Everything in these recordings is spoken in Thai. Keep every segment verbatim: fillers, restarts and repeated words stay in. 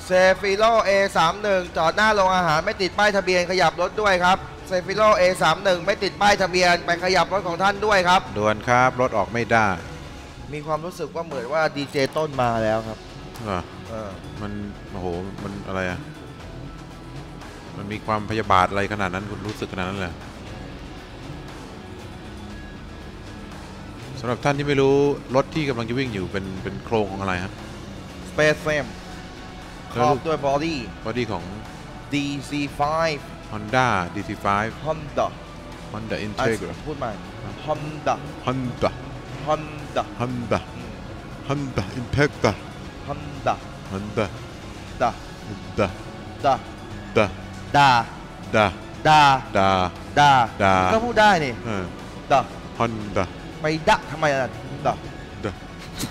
เซฟิโล เอ สามสิบ จอดหน้าโรงอาหารไม่ติดป้ายทะเบียนขยับรถด้วยครับเซฟิโล เอ สามสิบ ไม่ติดป้ายทะเบียนไปขยับรถของท่านด้วยครับด่วนครับรถออกไม่ได้มีความรู้สึกว่าเหมือนว่าดีเจต้นมาแล้วครับเออมันโอ้โหมันอะไรอะมันมีความพยาบาทอะไรขนาดนั้นคุณรู้สึกขนาดนั้นเลยสำหรับท่านที่ไม่รู้รถที่กำลังจะวิ่งอยู่เป็นเป็นโครงของอะไรครับ Space Frame ครอบด้วยบอดี้บอดี้ของดี ซี ไฟว์ Honda ดี ซี ไฟว์ Honda Honda Integra พูดใหม่ Honda Honda Honda Honda Honda Integra Honda Honda ดาดาดาดาดาดาดาดาดาดาก็พูดได้นี่ดา Honda ไปดะทำไมล่ะดาดา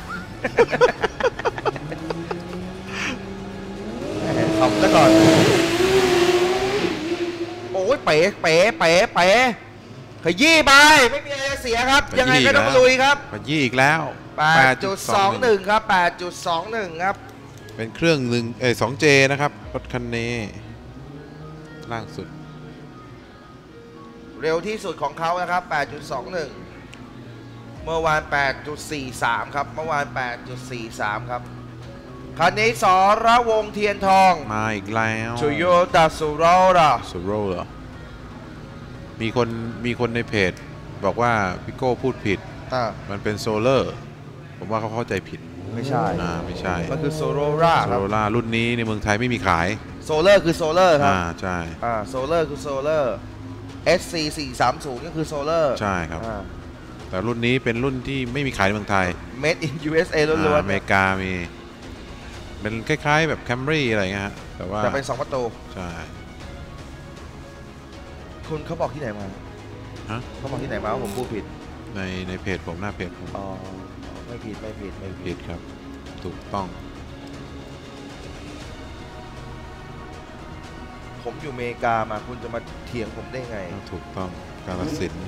ขำซะก่อนโอ้ยเป๋เป๋เป๋เป๋ขยี้ไปไม่มีอะไรเสียครับยังไงก็ต้องลุยครับขยี้อีกแล้วแปดจุดสองหนึ่ง ครับ แปดจุดสองหนึ่ง ครับเป็นเครื่องหนึ่งเอ้ย สองเจ นะครับรถคันนี้ล่างสุดเร็วที่สุดของเขานะครับ แปดจุดสองหนึ่ง เมื่อวาน แปดจุดสี่สาม ครับเมื่อวาน แปดจุดสี่สาม ครับคันนี้สรวงศ์เทียนทองมาอีกแล้ว Toyota Corolla Corolla มีคนมีคนในเพจบอกว่าพี่โก้พูดผิดมันเป็นโซเลอร์ผมว่าเขาเข้าใจผิดไม่ใช่อ่าไม่ใช่มันคือ Corolla ครับ Corolla รุ่นนี้ในเมืองไทยไม่มีขายโซเลอร์คือโซเลอร์ครับอ่าใช่อ่าโซเลอร์คือโซเลอร์ เอส ซี สี่สามศูนย์ ก็คือโซเลอร์ใช่ครับแต่รุ่นนี้เป็นรุ่นที่ไม่มีขายในเมืองไทย Made in ยู เอส เอ ล้วนๆอเมริกามีเป็นคล้ายๆแบบ Camry อะไรเงี้ยฮะแต่ว่าแต่เป็นสองประตูใช่คุณเขาบอกที่ไหนมาฮะเขาบอกที่ไหนมาว่าผมพูดผิดในในเพจผมหน้าเพจผมอ๋อไม่ผิดไม่ผิดไม่ผิดครับถูกต้องผมอยู่อเมริกามาคุณจะมาเถียงผมได้ไงถูกต้องกาฬสินธุ์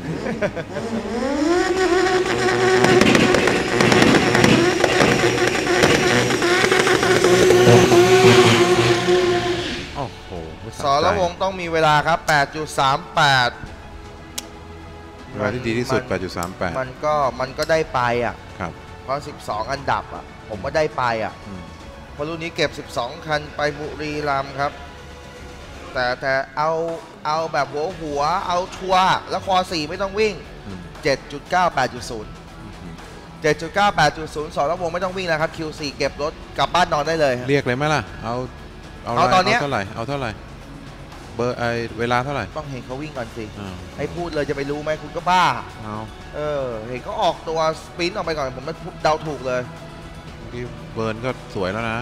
โอ้โหสรวงศ์ต้องมีเวลาครับ แปดจุดสามแปดเวลาที่ดีที่สุด แปดจุดสามแปดมันก็มันก็ได้ไปอ่ะครับเพราะสิบสองอันดับอ่ะผมก็ได้ไปอ่ะเพราะรุ่นนี้เก็บสิบสองคันไปบุรีรัมย์ครับแต่แต่เอาเอาแบบหัวหัวเอาชัวร์แล้วคอสี่ไม่ต้องวิ่ง เจ็ดจุดเก้า แปดจุดศูนย์ เจ็ดจุดเก้า แปดจุดศูนย์ สรวงศ์ไม่ต้องวิ่งแล้วครับ คิว สี่ เก็บรถกลับบ้านนอนได้เลยเรียกเลยไหมล่ะเอาเอาตอนนี้เท่าไหร่เอาเท่าไหร่เบอร์ไอเวลาเท่าไหร่ต้องเห็นเขาวิ่งก่อนสิให้พูดเลยจะไปรู้ไหมคุณก็บ้าเอาเออเห็นเขาออกตัวสปรินต์ออกไปก่อนผมไม่เดาถูกเลยที่เบิร์นก็สวยแล้วนะ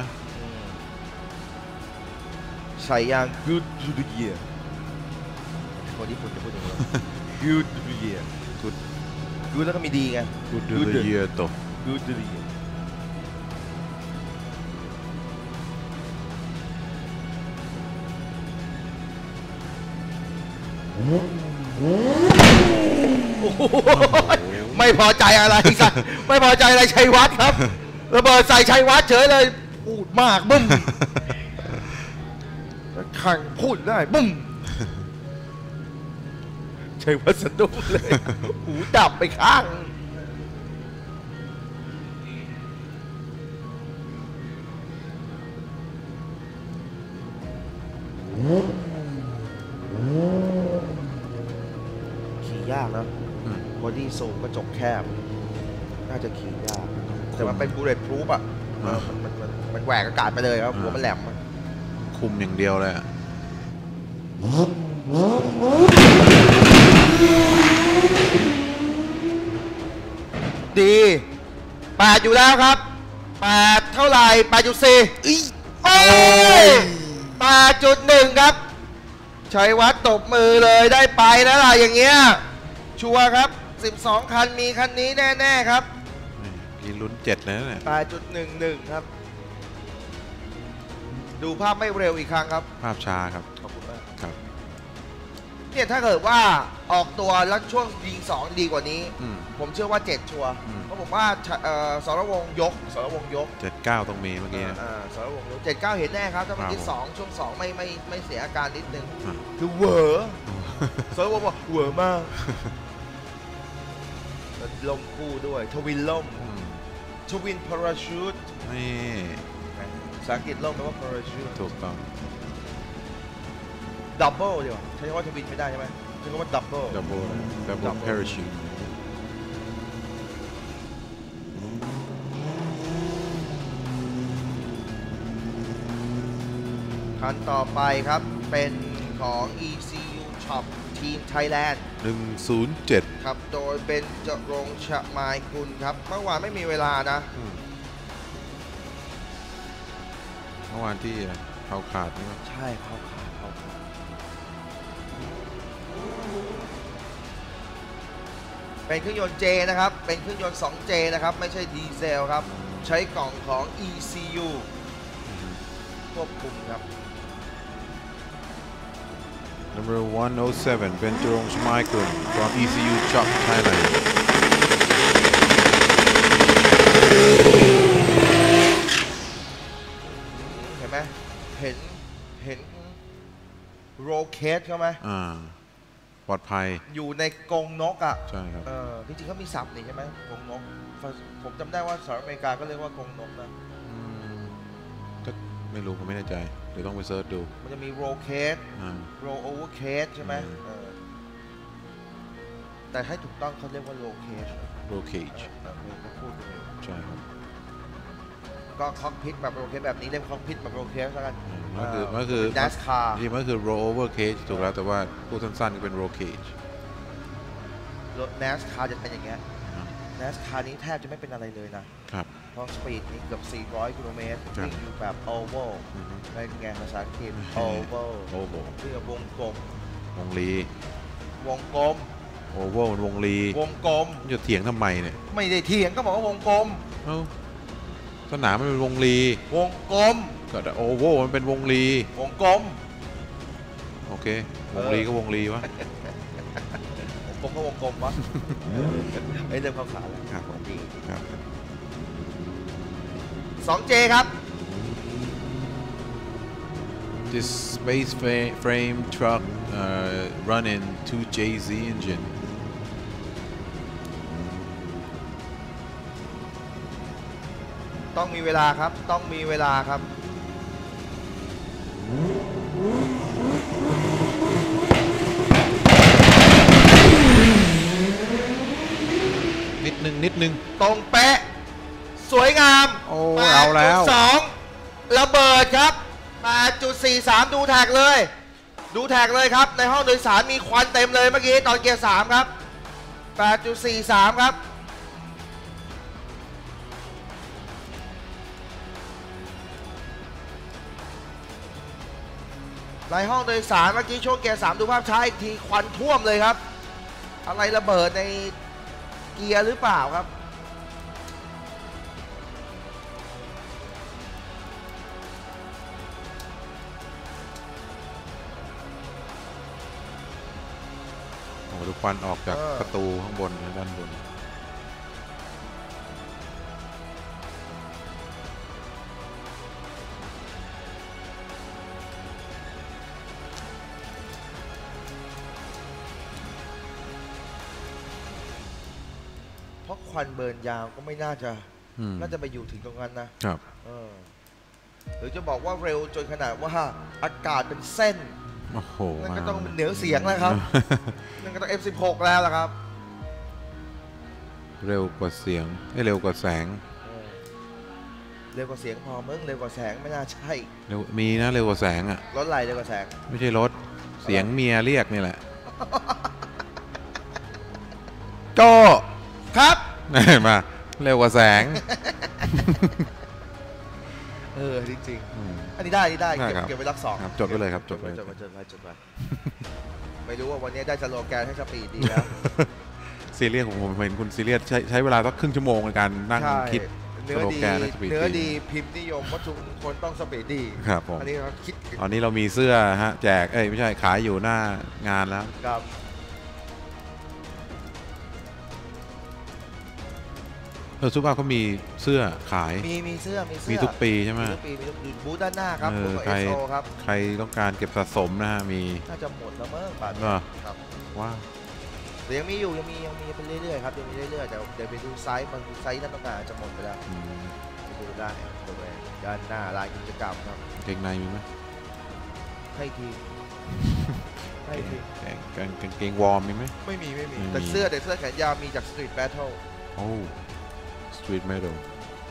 ใส่ยาง good to the year คนญี่ปุ่นจะพูดอย่างนี้ good to the year good good แล้วก็มีดีไง good to the year โต good to the year ไม่พอใจอะไรกันไม่พอใจอะไรชัยวัฒน์ครับระเบิดใส่ชัยวัฒน์เฉยเลยพูดมากบึ้มขังพูดได้บึ้มชัยวัฒน์สะดุ้งเลยหูดับไปข้างขี่ยากนะบอดี้สูงกระจกแคบน่าจะขี่ยากแต่มันเป็นบูเลตพรูฟอ่ะมันมันมันแหวกอากาศไปเลยครับหัวมันแหลมคุมอย่างเดียวเลยอ่ะดีแปดอยู่แล้วครับแปดเท่าไหร่ แปดจุดสี่ โอ้ย แปดจุดหนึ่ง ครับชัยวัฒน์ตบมือเลยได้ไปนะล่ะอย่างเงี้ยชัวร์ครับสิบสองคันมีคันนี้แน่ๆครับมีลุ้นเจ็ดเลยนะเนี่ยแปดจุดหนึ่งหนึ่ง ครับดูภาพไม่เร็วอีกครั้งครับภาพช้าครับขอบคุณมากครับเนี่ยถ้าเกิดว่าออกตัวแล้วช่วงยิงสองดีกว่านี้อืมผมเชื่อว่าเจ็ดชัวร์อืมเพราะผมว่าเอ่อสรวงศ์ยกสรวงศ์ยกเจ็ดเก้าต้องมีเมื่อกี้นะอ่าสรวงศ์ยกเจ็ดเก้าเห็นแน่ครับถ้าเมื่อกี้ครับสองช่วงสองไม่ไม่ไม่เสียอาการนิดนึงอ่ะคือเหวอสรวงศ์บอกเหวอมากแล้วลมคู่ด้วยทวินล่มอืมทวินพาราชูตนี่ภาษาอังกฤษล่มแปลว่าพาราชูตถูกต้องดับเบิลดีกว่าใช้คำว่าทวินไม่ได้ใช่ไหมใช้คำว่าดับเบิลดับเบิลดับเบิล Double พาราชูทคันต่อไปครับเป็นของ อี ซี ยู Shop ทีมไทยแลนด์หนึ่งศูนย์เจ็ดครับโดยเป็นจรงค์ชมายกุลครับเมื่อวานไม่มีเวลานะเมื่อวานที่เขาขาดนี่มั้ยใช่เขาขาดเขาขาดเป็นเครื่องยนต์ J นะครับเป็นเครื่องยนต์ สองเจ นะครับไม่ใช่ดีเซลครับใช้กล่องของ อี ซี ยู ควบคุมครับ number หนึ่งศูนย์เจ็ดเป็นจรงค์ชมายกุล from อี ซี ยู Shop Thailand เห็นไหมเห็นเห็นโรเคสเขาไหมอ่าปลอดภัยอยู่ในกรงนกอ่ะใช่ครับเออจริงๆเขามีศัพท์นี่ใช่ไหมกรงนก ผมจำได้ว่าสหรัฐอเมริกาก็เรียกว่ากรงนกนะอืมก็ไม่รู้ผมไม่แน่ใจเดี๋ยวต้องไปเซิร์ชดูมันจะมีโรเคสอ่าโรโอเวอร์เคสใช่ไหมอืมเออแต่ให้ถูกต้องเขาเรียกว่าโรเคส rockage เขาพูดกันเลยใช่ครับก็คอกพิทแบบโรเคสแบบนี้เรียกคอกพิทแบบโรเคสแล้วกันอืมมันคือมันคือดัสคาร์จริงๆมันคือ roll over cage ถูกแล้วแต่ว่าพูดสั้นๆก็เป็น rockage รถ NASCAR จะเป็นอย่างเงี้ย NASCAR นี้แทบจะไม่เป็นอะไรเลยนะครับเพราะสปีดนี่เกือบสี่ร้อยกิโลเมตรครับวิ่งอยู่แบบ oval อือฮึเป็นไงภาษาอังกฤษอืม oval oval เพื่อวงกลมวงลีวงกลม oval มันวงลีวงกลมจะเถียงทำไมเนี่ยไม่ได้เถียงก็บอกว่าวงกลมเอ้าสนามมันเป็นวงลีวงกลมก็แต่ oval มันเป็นวงลีวงกลมโอเค วงลีก็วงลีวะวงกลมก็วงกลมวะ ไอ้ยเริ่มเข้าขาแล้วครับผมดีครับสองเจ ครับ This space fa- frame truck uh, running two J Z engine ต้องมีเวลาครับ ต้องมีเวลาครับนิดนึงนิดนึงตรงเป๊ะ สวยงามโอ้เอาแล้วแปดจุดสองระเบิดครับ แปดจุดสี่สาม ดูแท็กเลย ดูแท็กเลยครับ ในห้องโดยสารมีควันเต็มเลยเมื่อกี้ตอนเกียร์สามครับ แปดจุดสี่สาม ครับ ในห้องโดยสารเมื่อกี้ช่วงเกียร์สามดูภาพช้าอีกทีควันท่วมเลยครับ อะไรระเบิดในเกียร์หรือเปล่าครับโอ้ดูควันออกจากเออประตูข้างบนนะด้านบนเพราะควันเบิร์นยาวก็ไม่น่าจะอืมน่าจะไปอยู่ถึงตรงนั้นนะครับ เออหรือจะบอกว่าเร็วจนขนาดว่าอากาศเป็นเส้นโอ้โหนั่นก็ต้องเป็นเหนือเสียงแล้วครับ นั่นก็ต้อง เอฟ สิบหก แล้วล่ะครับเร็วกว่าเสียงไม่เร็วกว่าแสงเออเร็วกว่าเสียงพอมึงเร็วกว่าแสงไม่น่าใช่เร็วมีนะเร็วกว่าแสงอ่ะรถไหลเร็วกว่าแสงไม่ใช่รถ เสียงเมียเรียกนี่แหละ โจครับเห็นมาเร็วกว่าแสงเออจริงอืมๆอันนี้ได้อันนี้ได้ได้เก็บครับเก็บไว้รักสองครับจดไว้เลยครับจดไว้จดไว้จดไว้จดไว้ไม่รู้ว่าวันนี้ได้สโลแกนให้สปีดดีแล้วซีเรียสผมผมเห็นคุณซีเรียสใช้ใช้เวลาสักครึ่งชั่วโมงในการนั่งใช่คิดเนื้อสโลดีแกนนะ Speed เนื้อ Team ดีพิมพ์นิยมวัตถุมงคลต้องสปีดดีครับผมอันนี้เราคิดตอนนี้เรามีเสื้อฮะแจกเอ้ยไม่ใช่ขายอยู่หน้างานแล้วกับเออซูเปอร์เขามีเสื้อขายมีมีเสื้อมีเสื้อมีทุกปีใช่ไหมมีทุกปีมีทุกปีบูธด้านหน้าครับเออบูธของใครเอสโอครับใครต้องการเก็บสะสมนะฮะมีน่าจะหมดแล้วมั้งป่านเหรนี้อครับว้าวแต่ยังมีอยู่ยังมียังมีไปเรื่อยๆครับยังมีเรื่อยๆแต่เดี๋ยวไปดูไซส์มันไซส์ที่ต้องการอาจจะหมดไปแล้วอืมไปดูได้ครับบริเวณด้านหน้าลานกิจกรรมครับเกงในมีไหมให้ทีให้ทีกางกางกางเกงวอร์มมีไหมไม่มีไม่มีไม่มีแต่เสื้อแต่เสื้อแขนยาวมีจาก Street Battle โอ้สตรีทเมทัล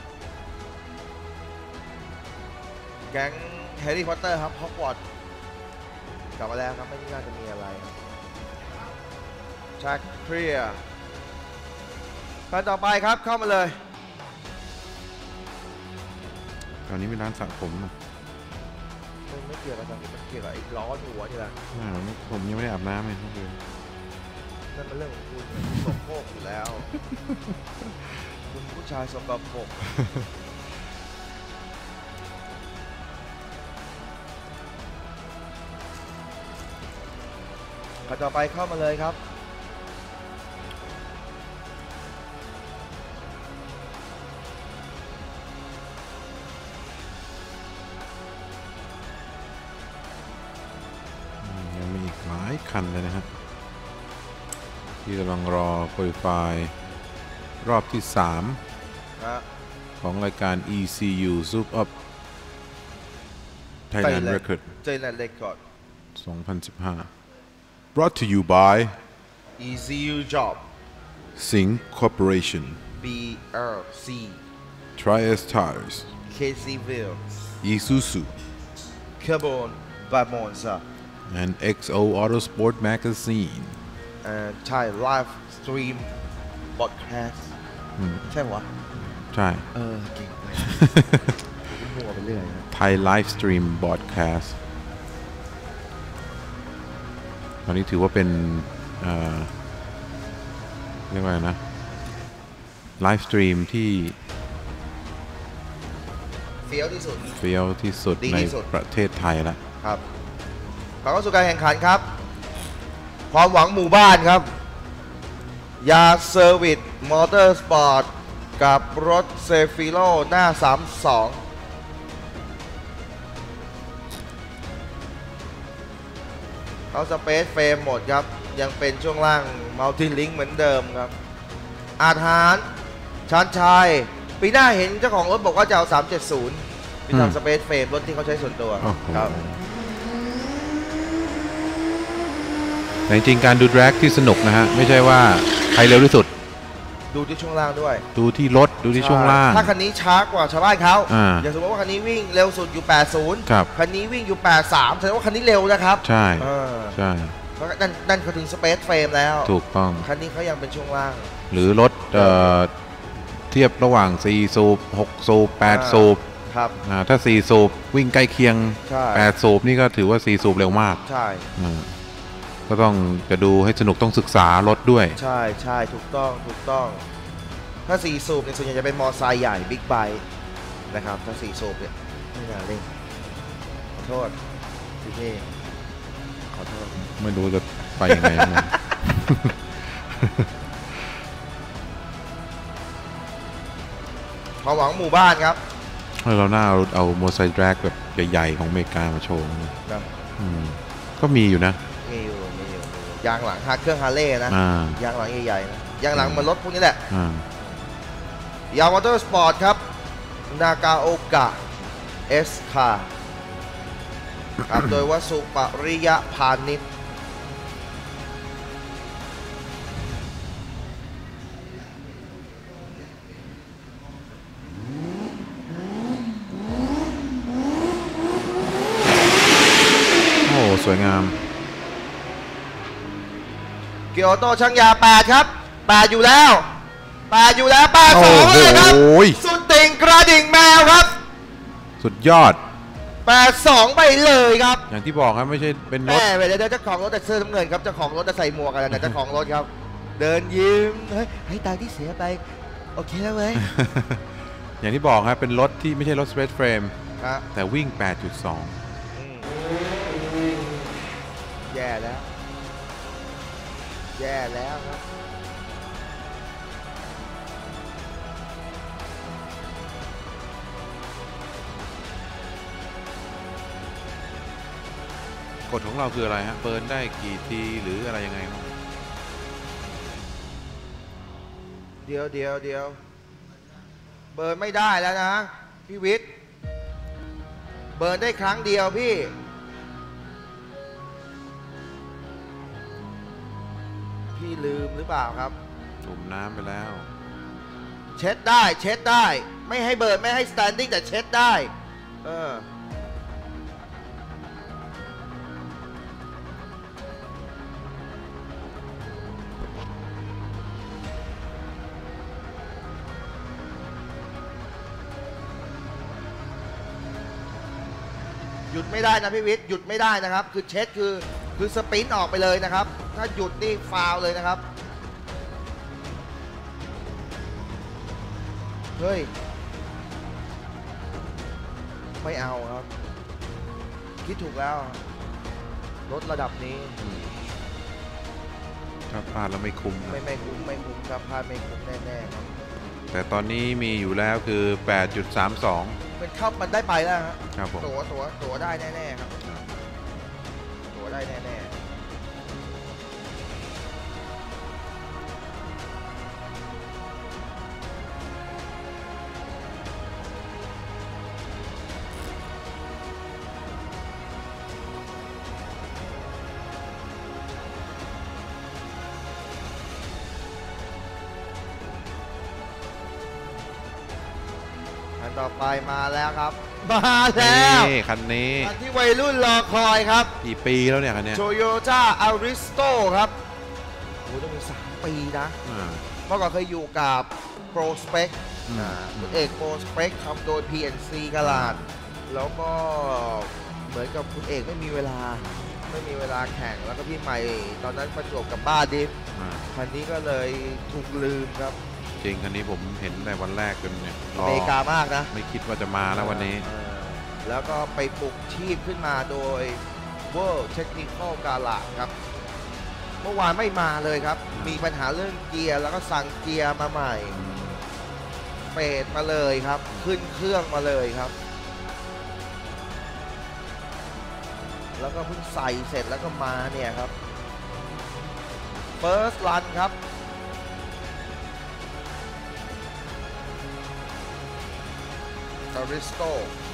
แก๊งแฮร์รี่พอตเตอร์ครับฮอกวอตส์กลับมาแล้วครับไม่น่าจะมีอะไรครับชักเคลียร์กันต่อไปครับเข้ามาเลยตอนนี้มีร้านสระผมนะมันไม่เกี่ยวกับทางนี้มันเกี่ยวกับไอ้ล้อหัวนี่แหละอ่าผมยังไม่ได้อาบน้ำเลยครับนั่นเป็นเรื่องของคุณสกปรกอยู่แล้ว คุณผู้ชายสกปรกกันต่อไปเข้ามาเลยครับอืมยังมีอีกหลายคันเลยนะครับที่กำลังรอคุยไฟรอบที่ สามนะของรายการ อี ซี ยู Soup Up Thailand Record เจนและเล็กก่อนสองพันสิบห้า brought to you by E C U Job Sing Corporation B L C Tri-S Tires K C Wheels Isuzu Carbon by Monza and เอ็กซ์ โอ Autosport Magazine and Thai Live Stream Podcast อืมใช่ปะวะใช่เออเก่งไปมั่วไปเรื่อยนะ Thai Live Stream Broadcast ตอนนี้ถือว่าเป็นเอ่อเรียกว่าอะไรนะไลฟ์สตรีมที่เฟี้ยวที่สุดเฟี้ยวที่สุดดีในที่สุดประเทศไทยแล้วครับกลับเข้าสู่การแข่งขันครับ ความหวังหมู่บ้านครับ ยาเซอร์วิสมอเตอร์สปอร์ตกับรถเซฟิโลหน้า สามสอง เขาสเปซเฟรมหมดครับ ยังเป็นช่วงล่างมัลติลิงเหมือนเดิมครับ อาหารชันชัย ปีหน้าเห็นเจ้าของรถบอกว่าจะเอา สามเจ็ดศูนย์ไปอืมทำสเปซเฟรมรถที่เขาใช้ส่วนตัวโอ้โหครับแต่จริงๆการดู drag ที่สนุกนะฮะ ไม่ใช่ว่าใครเร็วที่สุดดูที่ช่วงล่างด้วยดูที่รถ ดูที่ช่วงล่างถ้าคันนี้ช้ากว่าชาวบ้านเขาอ่าอย่างสมมติว่าคันนี้วิ่งเร็วสุดอยู่ แปดสิบครับคันนี้วิ่งอยู่ แปดสิบสาม แสดงว่าคันนี้เร็วนะครับใช่เออใช่เพราะนั่นนั่นเขาถึงสเปซเฟรมแล้วถูกต้องคันนี้เขายังเป็นช่วงล่างหรือรถเอ่อเทียบระหว่าง สี่ สูบ หก สูบ แปดอ่าสูบครับอ่าถ้า สี่ สูบ วิ่งใกล้เคียงใช่แปด สูบ นี่ก็ถือว่า สี่ สูบเร็วมากใช่อ่าก็ต้องจะดูให้สนุกต้องศึกษารถด้วยใช่ใช่ถูกต้องถูกต้อง ถ้าสี่สูบเนี่ยส่วนใหญ่จะเป็นมอไซค์ใหญ่บิ๊กไบค์นะครับถ้าสี่สูบเนี่ยไม่น่าเล่นขอโทษพี่เท่ขอโทษไม่รู้จะไปยังไงนะความหวังหมู่บ้านครับเราหน้าเอาโมไซค์แดรกแบบใหญ่ๆของอเมริกามาโชว์นะนะอืมก็มีอยู่นะมีอยู่มีอยู่มีอยู่ยางหลังฮาร์เครื่องฮาร์เลย์นะอ่ายางหลังใหญ่ๆนะยางหลังเหมันรถพวกนี้แหละอ่ายาวมอเตอร์สปอร์ตครับ นากาโอกะเอสคาครับ โดยวสุปริยะพานิชโอ้สวยงามเกียวโตช่างยาแปดครับแปดอยู่แล้วแปดอยู่แล้วแปดสองเลยครับโอ้ยสุดติ่งกระดิ่งแมวครับสุดยอดแปดสองไปเลยครับอย่างที่บอกครับไม่ใช่เป็นรถแม่เดี๋ยวเจ้าของรถแต่เสื้อน้ำเงินครับเจ้าของรถจะใส่หมวกกันนะเจ้าของรถครับ เดินยิ้มเฮ้ยให้ตังค์ที่เสียไปโอเคแล้วเว้ยอย่างที่บอกครับเป็นรถที่ไม่ใช่รถ Space Frame ครับแต่วิ่ง แปดจุดสองแย่แล้ว แย่แล้วครับกฎของเราคืออะไรฮะเบิร์นได้กี่ทีหรืออะไรยังไงบ้างเดี๋ยวเดี๋ยวเดี๋ยวเบิร์นไม่ได้แล้วนะพี่วิทย์เบิร์นได้ครั้งเดียวพี่พี่ลืมหรือเปล่าครับจุ่มน้ำไปแล้วเช็ดได้เช็ดได้ไม่ให้เบิร์นไม่ให้สแตนดิ้งแต่เช็ดได้เออหยุดไม่ได้นะพี่วิทย์หยุดไม่ได้นะครับคือเช็ดคือคือสปรินต์ออกไปเลยนะครับถ้าหยุดนี่ฟาวเลยนะครับเฮ้ยไม่เอาครับคิดถูกแล้วรถระดับนี้ถ้าพลาดแล้วไม่คุ้มไม่ไม่คุ้มไม่คุ้มครับพลาดไม่คุ้มแน่ๆครับแต่ตอนนี้มีอยู่แล้วคือ แปดจุดสามสองเป็นเข้ามันได้ไปแล้วครับผมตัวตัวตัวได้แน่ๆครับตัวได้แน่ๆต่อไปมาแล้วครับมาแล้วนี่คันนี้คันที่วัยรุ่นรอคอยครับกี่ปีแล้วเนี่ยคันนี้ Toyota Aristo ครับโอ้ต้องมีสามปีนะเมื่อก่อนเคยอยู่กับ Pro Spec คุณเอก Pro Spec ทำโดย พี เอ็น ซี กลาดแล้วก็เหมือนกับคุณเอกไม่มีเวลาไม่มีเวลาแข่งแล้วก็พี่ใหม่ตอนนั้นประจวบกับบ้าดิฟคันนี้ก็เลยถูกลืมครับจริงคันนี้ผมเห็นในวันแรกจนเนี่ยอเมริกามากนะไม่คิดว่าจะมาแล้ววันนี้แล้วก็ไปปลุกชีพขึ้นมาโดย World Technical Garage ครับเมื่อวานไม่มาเลยครับมีปัญหาเรื่องเกียร์แล้วก็สั่งเกียร์มาใหม่เฟดมาเลยครับขึ้นเครื่องมาเลยครับแล้วก็เพิ่งใส่เสร็จแล้วก็มาเนี่ยครับ First Run ครับAristo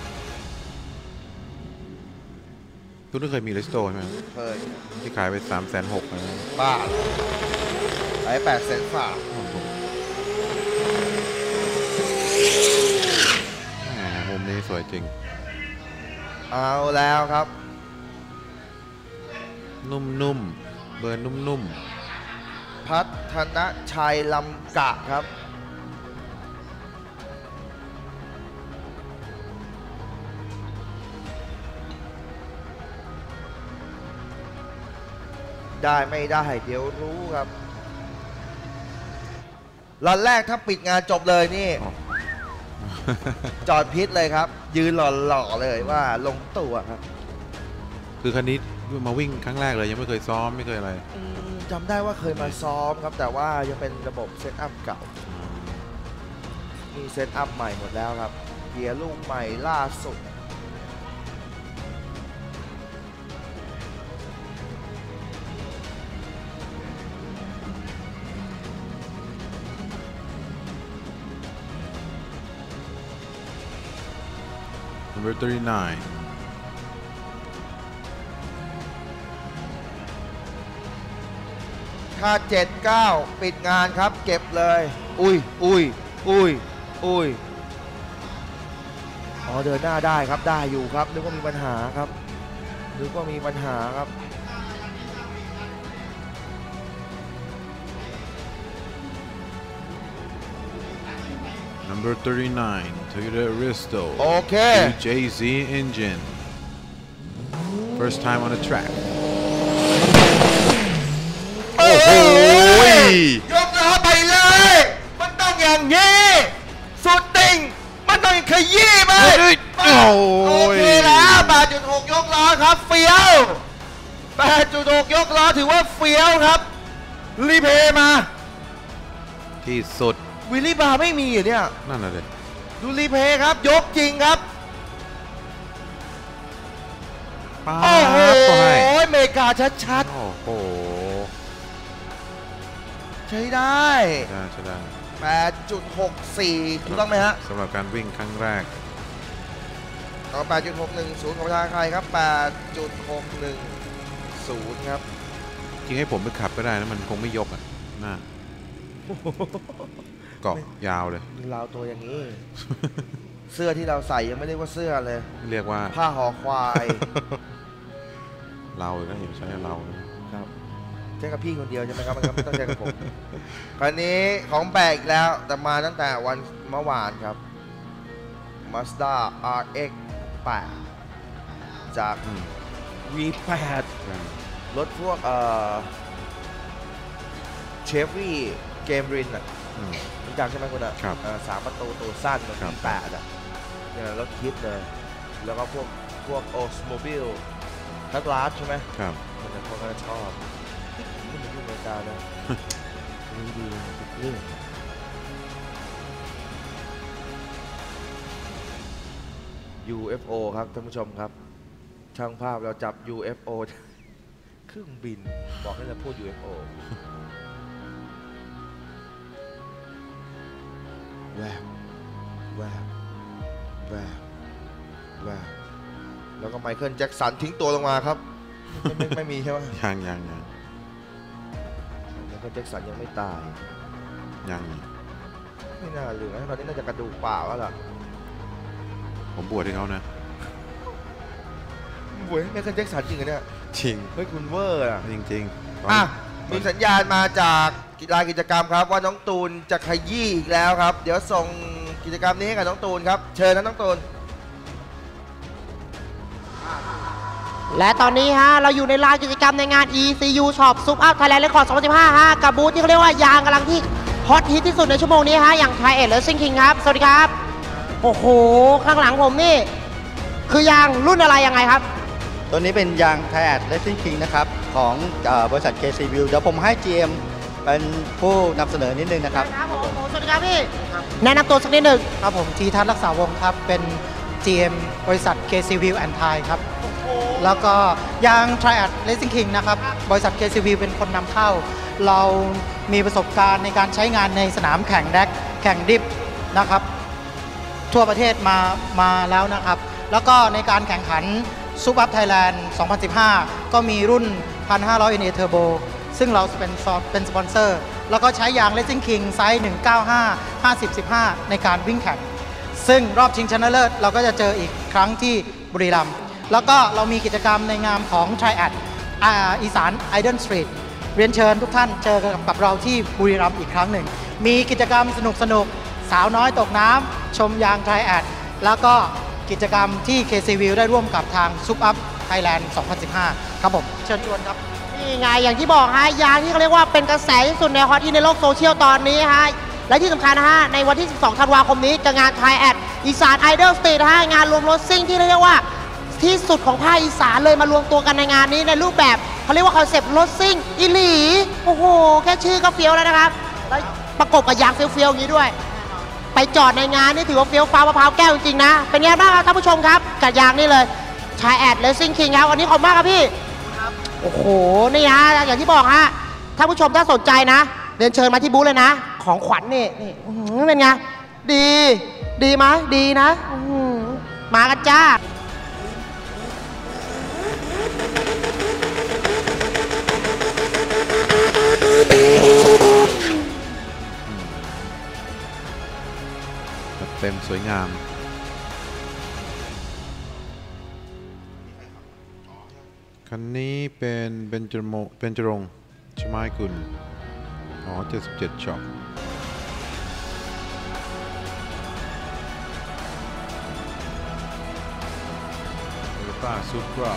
คุณเคยมี Aristo ใช่ไหมเคยที่ขายไปสามแสนหกนะบ้าขายแปดแสนฝ่ามุมนี้สวยจริงเอาแล้วครับนุ่มๆเบิร์นนุ่มๆพัฒนชัยลำกะครับได้ไม่ได้เดี๋ยวรู้ครับรันแรกถ้าปิดงานจบเลยนี่จอดพิษเลยครับยืนหล่อๆเลยว่าลงตัวครับคือคันนี้มาวิ่งครั้งแรกเลยยังไม่เคยซ้อมไม่เคยอะไรจำได้ว่าเคยมาซ้อมครับแต่ว่ายังเป็นระบบเซตอัพเก่ามีเซตอัพใหม่หมดแล้วครับเกียร์ลูกใหม่ล่าสุด number thirty-nine ถ้าเจ็ดเก้าปิดงานครับเก็บเลยอุ้ยอุ้ยอุ้ยอุ้ยอ๋อเดินหน้าได้ครับได้อยู่ครับนึกว่ามีปัญหาครับนึกว่ามีปัญหาครับ number thirty-nine Toyota Aristo โอเคที เจ ซี engine first time on the track โอ้โหยกล้อไปเลยมันต้องอย่างนี้สุดติ่งขยี้ไปโอ้โอเคแล้ว แปดจุดหก ยกล้อครับเฟี้ยว แปดจุดหก ยกล้อถือว่าเฟี้ยวครับรีเพย์มาที่สุดวิลลี่บาร์ไม่มีอยู่เนี่ยนั่นน่ะเลยดูรีเพย์ครับยกจริงครับโอ้โหเมกาชัดๆโอ้โหใช้ได้ใช้ได้แปดจุดหกสี่ ถูกต้องไหมฮะสำหรับการวิ่งครั้งแรกต่อ แปดจุดหกหนึ่งศูนย์ ของทางใครครับ แปดจุดหกหนึ่งศูนย์ ครับจริงให้ผมไปขับก็ได้นะมันคงไม่ยกอ่ะน่าเกาะยาวเลยเราตัวอย่างนี้ เสื้อที่เราใส่ยังไม่เรียกว่าเสื้อเลยเรียกว่าผ้าห่อควายเราเลยนะเห็นใช้เราครับใช้กับพี่คนเดียวใช่ไหมครับมันก็ไม่ต้องใช้กับผมคราวนี้ของแปลกอีกแล้วแต่มาตั้งแต่วันเมื่อวานครับ Mazda อาร์ เอ็กซ์ แปด จาก วี แปด รถพวกเอ่อเชฟวี่เกมรินอ่ะรู้จักใช่ไหมคุณอ่ะสามประตูตัวสั้นแบบ วี แปด อ่ะเนี่ยรถคิดเลยแล้วก็พวกพวกโอสโมบิลทักลาสใช่ไหมครับคนนั้นคนนั้นชอบนี่มันที่อเมริกาเลยดีดีดียู เอฟ โอ ครับท่านผู้ชมครับช่างภาพเราจับ ยู เอฟ โอ เครื่องบินบอกให้เราพูด ยู เอฟ โอ แวบแวบแวบแวบแล้วก็ไมเคิลแจ็คสันทิ้งตัวลงมาครับไม่ไม่มีใช่ไหมยังยังยังไมเคิลแจ็คสันยังไม่ตายยังไม่น่าเหลือตอนนี้น่าจะกระดูกเปล่าแล้วล่ะผมบวชให้เขานะบวชให้ไมเคิลแจ็คสันจริงเหรอเนี่ยจริงเฮ้ยคุณเวอร์อะจริงจริงอ่ะมีสัญญาณมาจากกีฬากิจกรรมครับว่าน้องตูนจะขยี้อีกแล้วครับเดี๋ยวส่งกิจกรรมนี้ให้กับน้องตูนครับเชิญนะน้องตูนและตอนนี้ฮะเราอยู่ในลานกิจกรรมในงาน อี ซี ยู Shop Sup Up Thailand Record สองพันสิบห้าฮะกับบูธที่เขาเรียกว่ายางกำลังที่ฮอตฮิตที่สุดในชั่วโมงนี้ฮะอย่าง Tri-Edge Racing King ครับสวัสดีครับโอ้โหข้างหลังผมนี่คือยางรุ่นอะไรยังไงครับตัวนี้เป็นยาง Tri-Edge Racing King นะครับของบริษัท เค ซี วิว เดี๋ยวผมให้ จี เอ็ม เป็นผู้นำเสนอนิดนึงนะครับครับผมสวัสดีครับพี่แนะนำตัวสักนิดหนึ่งครับผมธีทัศน์รักษาวงศ์ครับเป็น จี เอ็ม บริษัท เค ซี วิว and Thai ครับแล้วก็ยาง Tri-Edge Racing King นะครับบริษัท เค ซี วิว เป็นคนนำเข้าเรามีประสบการณ์ในการใช้งานในสนามแข่งแดกแข่งดิฟนะครับทั่วประเทศมามาแล้วนะครับแล้วก็ในการแข่งขัน Sup Up Thailand สองพันสิบห้า ก็มีรุ่น หนึ่งพันห้าร้อย เอ็น เอ Turbo ซึ่งเราเป็นเป็นสปอนเซอร์แล้วก็ใช้ยาง Racing King ไซส์ หนึ่งเก้าห้า ห้าสิบ สิบห้า ในการวิ่งแข่งซึ่งรอบชิงชนะเลิศเราก็จะเจออีกครั้งที่บุรีรัมย์แล้วก็เรามีกิจกรรมในงามของ Tri-Edge อีสาน Idol Street เรียนเชิญทุกท่านเจอกับเราที่บุรีรัมย์อีกครั้งหนึ่งมีกิจกรรมสนุกสนุกสาวน้อยตกน้ำชมยาง Tri-Edge แล้วก็กิจกรรมที่ เค ซี วิว ได้ร่วมกับทาง Sup Up Thailand สองพันสิบห้า ครับผมเชิญชวนครับนี่ไงอย่างที่บอกฮะยางที่เขาเรียกว่าเป็นกระแสที่สุดในฮอตฮิตในโลกโซเชียลตอนนี้ฮะและที่สำคัญนะฮะในวันที่สิบสองธันวาคมนี้จะงาน Tri-Edge อีสาน Idol Street นะฮะงานรวมรถซิ่งที่เรียกว่าที่สุดของภาคอีสานเลยมารวมตัวกันในงานนี้ในรูปแบบเขาเรียกว่าคอนเซปต์รถซิ่งอีหลีโอ้โหแค่ชื่อก็เฟี้ยวแล้วนะครับแล้วประกบกับยางเฟี้ยวๆอย่างนี้ด้วยไปจอดในงานนี่ถือว่าเฟี้ยวฟ้ามะพร้าวแก้วจริงๆนะเป็นไงบ้างครับท่านผู้ชมครับกับยางนี่เลย Tri-Edge Racing King ครับวันนี้ขอบคุณมากครับพี่โอ้โหนี่ฮะอย่างที่บอกฮะท่านผู้ชมถ้าสนใจนะเดินเชิญมาที่บูธเลยนะของขวัญนี่นี่เป็นไงดีดีไหมดีนะมากันจ้าเต็มสวยงามคันนี้เป็นเบนจโมเบนจรงชมากุลอ๋อเจ็ดสิบเจ็ดช็อปโตโยต้าซูปรา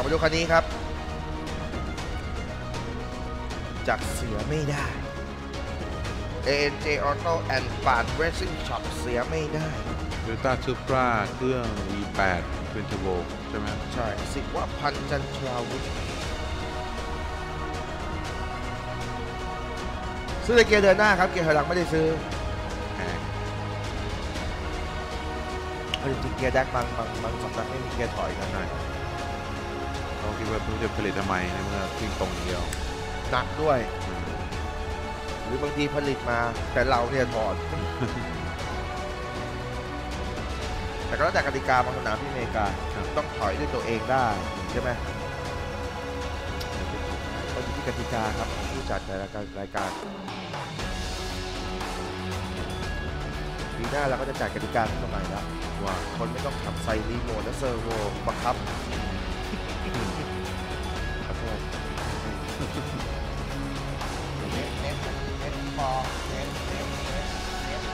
มาดูคันนี้ครับจากเสียไม่ได้ เอ เอ็น เจ Auto and Bart Racing Shop เสียไม่ได้ Toyota Supra เครื่อง วี แปด Twin Turbo ใช่ไหมใช่สิว่าพันจันทราวุฒิซื้อในเกียร์เดินหน้าครับเกียร์ถอยหลังไม่ได้ซื้อแพงเอาจริงๆเกียร์แดกบางบางบางสำนักไม่มีเกียร์ถอยกันหน่อยเขาคิดว่าเพิ่งจะผลิตทำไมในเมื่อวิ่งตรงอย่างเดียวหนักด้วย หรือบางทีผลิตมาแต่เราเนี่ยถอด แต่ก็แล้วแต่กติกาบางสนามที่อเมริกาต้องถอยด้วยตัวเองได้ใช่ไหมก็อยู่ที่กติกาครับผู้จัดแต่ละรายการปีหน้าเราก็จะจัดกติกาขึ้นมาใหม่แล้วว่าคนไม่ต้องขับไซรีโมทและเซอร์โวบังคับขอโทษเน็ตเน็ตเน็ตพอเน็ตเน็ตเน็ตเน็ต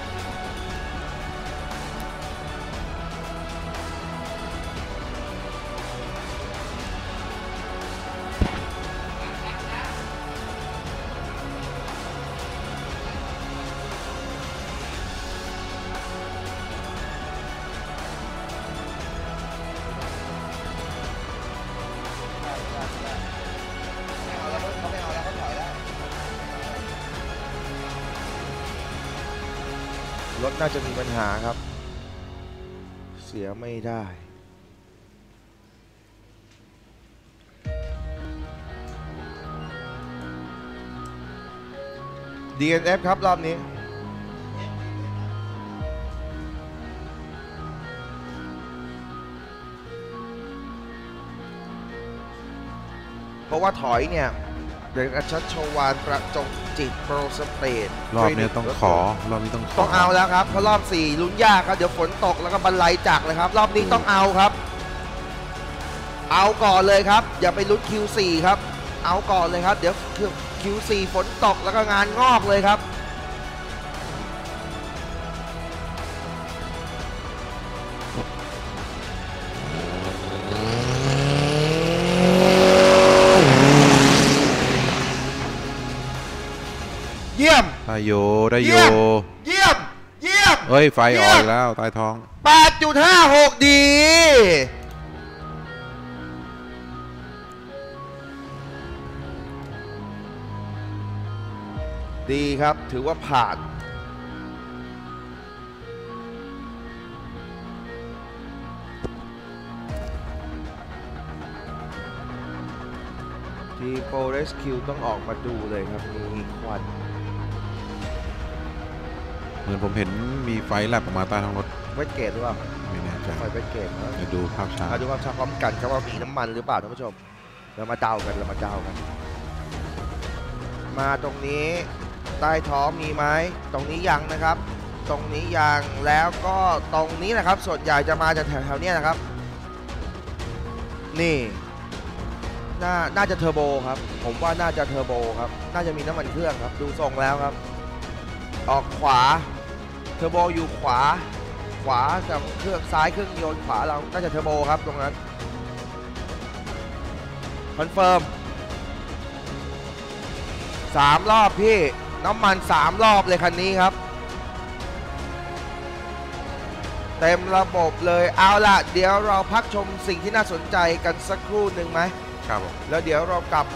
รถน่าจะมีปัญหาครับเสียไม่ได้ ดี เอ็น เอฟ ครับรอบนี้เพราะว่าถอยเนี่ยเด็กอาชัชวานประจงจิตโปรสเปดรอบนี้ต้องขอ รอบนี้ต้องขอต้องเอาแล้วครับเพราะรอบสี่ลุ้นยากครับเดี๋ยวฝนตกแล้วก็บรรลัยจักเลยครับรอบนี้ต้องเอาครับเอาก่อนเลยครับอย่าไปลุ้น คิว โฟร์ ครับเอาก่อนเลยครับเดี๋ยว คิว โฟร์ ฝนตกแล้วก็งานงอกเลยครับเยี่ยมได้โยได้โยเยี่ยม เยี่ยมเยี่ยมเฮ้ย ไฟออกอีกแล้วใต้ท้องแปดจุดห้าหก ดี ดีครับถือว่าผ่านทีโปรเรสคิวต้องออกมาดูเลยครับมีควันเหมือนผมเห็นมีไฟแลบออกมาใต้ท้องรถเวทเกตหรือเปล่าไม่แน่ใจไฟเวทเกตนะเดี๋ยวดูภาพช้ามาดูความชัดพร้อมกันครับว่ามีน้ำมันหรือเปล่าท่านผู้ชมเรามาเดากันเรามาเดากัน มาตรงนี้ใต้ท้องมีไหมตรงนี้ยังนะครับ ตรงนี้ยังแล้วก็ตรงนี้นะครับส่วนใหญ่จะมาจากแถวๆนี้นะครับนี่น่าน่าจะเทอร์โบครับผมว่าน่าจะเทอร์โบครับน่าจะมีน้ำมันเครื่องครับดูทรงแล้วครับออกขวาเทอร์โบอยู่ขวาขวากับเครื่องซ้ายเครื่องยนต์ขวาเราน่าจะเทอร์โบครับตรงนั้นคอนเฟิร์มสามรอบพี่น้ำมันสามรอบเลยคันนี้ครับเต็มระบบเลยเอาล่ะเดี๋ยวเราพักชมสิ่งที่น่าสนใจกันสักครู่หนึ่งไหมครับผมแล้วเดี๋ยวเรากลับ